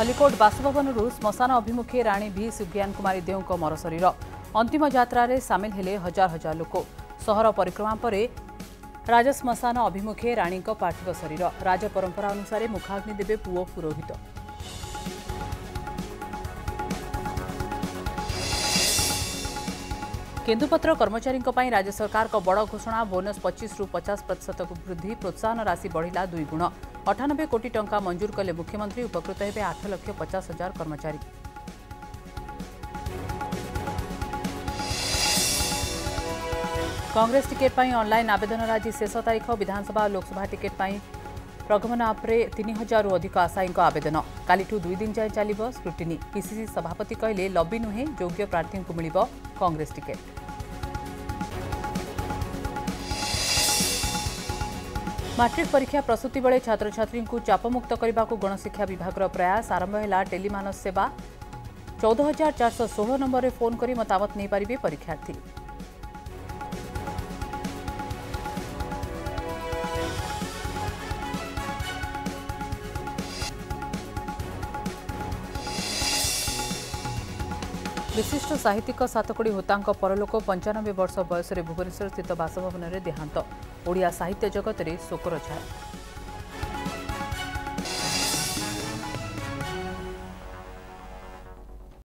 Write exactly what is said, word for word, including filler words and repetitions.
खलिकोट बासभवन श्मशान अभिमुखे राणी भी सुज्ञान कुमारी देव मर शरीर अंतिम यात्रा रे सामिल हेले हजार हजार लोक सहर परिक्रमा पर राज श्मशान अभिमुखे राणी पार्थिव शरीर राज परंपरा अनुसार मुखाग्नि देवे पुओ पुरोहित। केन्दुपत्र कर्मचारी राज्य सरकार को बड़ घोषणा बोनस पच्चीस रु पचास प्रतिशत को वृद्धि प्रोत्साहन राशि बढ़िला दुई गुण अठानबे कोटी टंका मंजूर कले मुख्यमंत्री उपकृत हेबे आठ लक्ष पचास हजार कर्मचारी। कांग्रेस टिकेट पर ऑनलाइन आवेदन आज शेष तारीख विधानसभा और लोकसभा टिकेट पर प्रगमन आप्रे तीन हजार अधिक आशायी आवेदन कालीठू दुई दिन जाए चलिब स्क्रुटिनी पीसीसी सभापति कहले लबी नुहे योग्य प्रार्थी को मिलिब कांग्रेस टिकेट। मैट्रिक परीक्षा प्रस्तुति बेले छात्र छात्री को चापमुक्त करने को गणशिक्षा विभाग प्रयास आरंभ है टेलीमानस सेवा चौदह हजार चार सौ षोह नंबर में फोन कर मतामत नहीं पारे परीक्षार्थी। विशिष्ट साहित्यिक सातकोड़ी होतांक परलोक पंचानबे वर्ष बयस भुवनेश्वर स्थित बासभवन में देहांत ओडिया साहित्य जगत में शोकर छाया।